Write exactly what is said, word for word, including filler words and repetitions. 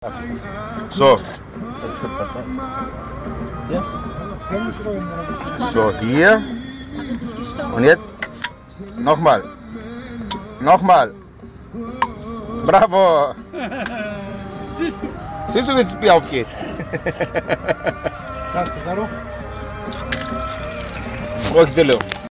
So. So, hier. Und jetzt nochmal. Nochmal. Bravo. Siehst du, wie das Bier aufgeht? Brauchst du